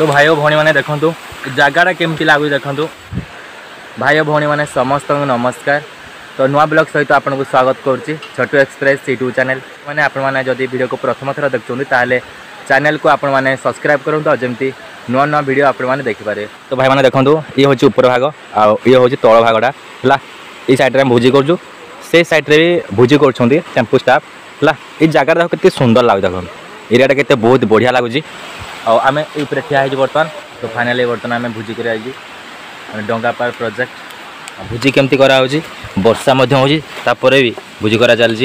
तो भाई भौणी मैंने देखु जगाटा केमती लगुच देखु भाई भौणी मैंने समस्त नमस्कार। तो नुआ ब्लॉग सहित आपको स्वागत करुच्ची छोटू एक्सप्रेस यूट्यूब चैनल मैंने आपने जदि वीडियो को प्रथम थर देखुं ताले चैनल को आप सब्सक्राइब करूँ और जमी नुआ नुआ वीडियो आपने देखिपारे। तो भाई मैंने देखो ये हूँ ऊपर भाग ये हूँ तल भागटा है ये सैड्रे भोजी करूँ से सैड्रे भी भोजी कर टेम्पू स्टाफ है ये जगह देख के सुंदर लगे देख एरियाटा के बहुत बढ़िया लगुच आम ये ठिया बर्तमान। तो फाइनाली बर्तमान आम भोजी कर डंगा पार प्रोजेक्ट भोजी केमती करा वर्षा होपर भी भोजी करा चलती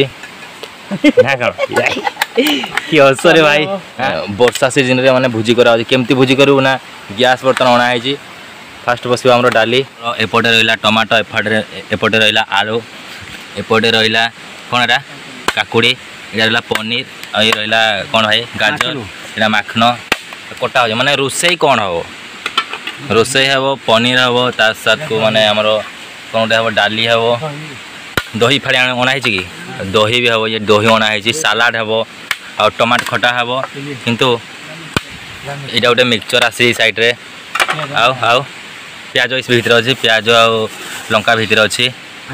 कि हसरे भाई वर्षा सीजन रे माने भोजी करा केमती भोजी करू ना गैस बर्तन अणाई फास्ट बस आम डाली एपटे रहा टमाटो एपटे रहा आलू एपटे रहा कौन एटा काकुड़ी ये रहा पनीर और ये रहा कौन भाई गाजर ये माखन कटा हो माने रोसई कौन हम रोसई हे पनीर हे तार साथ को माने आमर कौन हे डाली हे दही फाड़ी अणाई कि दही भी हे ये दही अणाई सालाड हे और टमाटो खटा हे किंतु यहाँ गोटे मिक्सचर आसी साइड्रे आउ प्याज इस भीतर अच्छी प्याज आ लंका भीतर अच्छी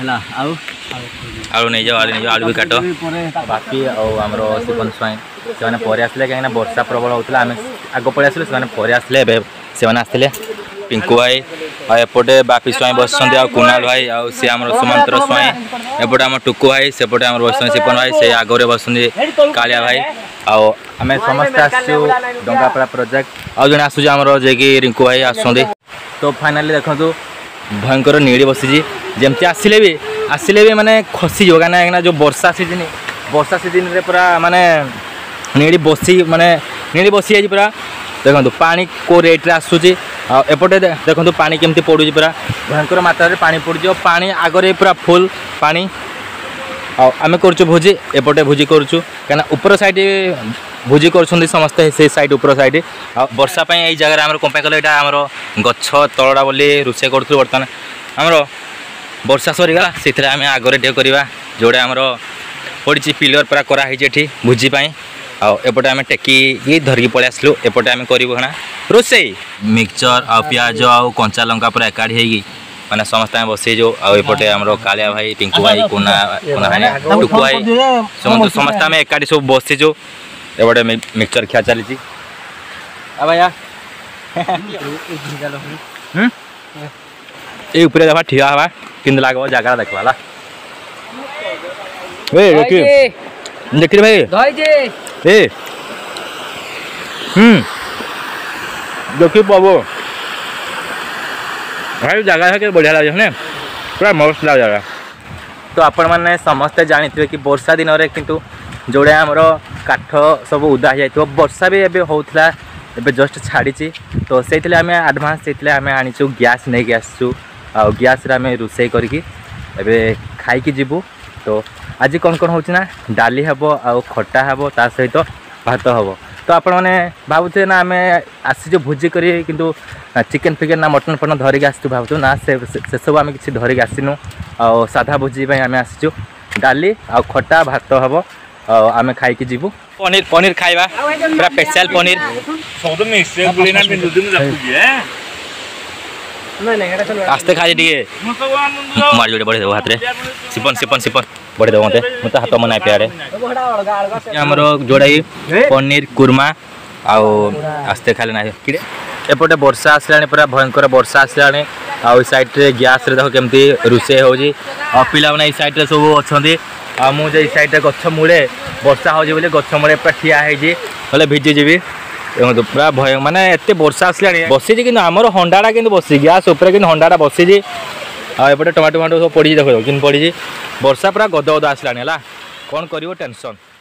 आलू नहीं जाओ आलू भी काट बाकी आमर सिपन स्वाई से पर आसले कहीं वर्षा प्रबल होता आम आग पलि आसलु से पर आसले से आसते पिंकू भाई एपटे बापी स्वाई बस कुणाल भाई आउ सी आम सुमंत्र स्वाई एपटे आम टुकु भाई सेपटे आम बस सिपन भाई से आगे बस कालिया भाई आम समस्त आसु डंगापड़ा प्रोजेक्ट आउ जड़े आसूँ आमर जे रिंकू भाई आसुँच। तो फाइनाली देखो भयंकर नीड़ी बसी जमती आसिले भी माने खसी जो कहीं जो वर्षा सीजन रे पूरा माने नीड़ी बसी जाए पूरा देखो पानी को रेट आसूँ एपटे देखो पानी केमती पड़ू पूरा भयंकर मात्रा रे पानी पड़ू पानी आगे पूरा फुल पानी आम कर भोजी एपटे भोजी करूँ कहीं ऊपर साइड भोजी कर समस्ते से साइड ऊपर साइड वर्षा यही जगह आम कम कले यहाँ आमर गछ तलड़ा बोली रोषे करूँ बर्तमान आमर वर्षा सरीगला से आम आगे टे करवा जोड़े आमर पड़ी पिलर पूरा कराई भोजीपाई एपटे आम टेकी धरिकी पलि आसलु एपटे आम करूँ ना रोषे मिक्सचर आ प्याज आ कंचा लंका पूरा एकाठी होगी मैंने समस्त बसईजु आउटे आम कालिया भाई पिंकू भाई कुना टुकु भाई समस्त आम एकाठी सब बसईजु एपटे मिक्सचर खिया चली भैया ये ऊपर देखा ठिया हवा कि लगे जगह देखा देख भाई ए देखी पाबो भाई जगह है बढ़िया लगे पूरा मस्त लगे जगह। तो आपण मैंने समस्ते जानी कि वर्षा दिन में किंतु जोड़े आमर काठ सब उदा हो जाए वर्षा भी एबे होता एबे जस्ट छाड़ी तो से आम आडभांस से आम आनीचु गैस नहीं कि आसचु गैस आम रोषे करके खाई जीवु। तो आज कौन कौन होना डाली हेब आ खटा हेब ता सहित भात हेब। तो आपण मैंने भावुए ना आम आसीचु भोजी कर किंतु चिकेन फिकेन ना मटन फटन धरिक आसचु भावुँ ना से सब आम किसी धरिक आसीनु आ साधा भोजी आम आसीचु डाली आ खटा भात हेब आम खाई जीवु पनीर पनीर खाइबा पूरा स्पेशल पनीर आस्ते खाई टे मार जोड़े बढ़े हाथ में सिपन सिपन सिपन बढ़े देव मत मत हाथ मना प्यारे आमर जोड़ा पनीर कुरमा आस्ते खाले ना कि एपटे वर्षा आसला पूरा भयंकर वर्षा आसला आउ सैड्रे गैस देख केमती रोषे हो पिला मैंने सैड सब अच्छा मुझे सैड्रे गछ मूले वर्षा हो गछ मूले पूरा ठिया है भिजी जी देखो पूरा भय माने एत वर्षा आसला बसी कि आमर हंडाटा कि बसी गैस उपर कि हंडाटा बसी आएपटे टमाटो टमाटो सब पड़ी देखो कि पड़ी वर्षा पूरा गद गद आसला कौन कर टेंशन।